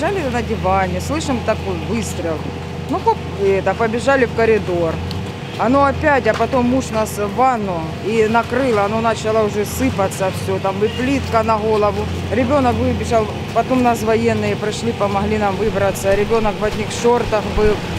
лежали на диване, слышим такой выстрел. Ну, побежали в коридор. Оно опять, а потом муж нас в ванну и накрыло, оно начало уже сыпаться все, там и плитка на голову. Ребенок выбежал, потом нас военные пришли, помогли нам выбраться. Ребенок в одних шортах был.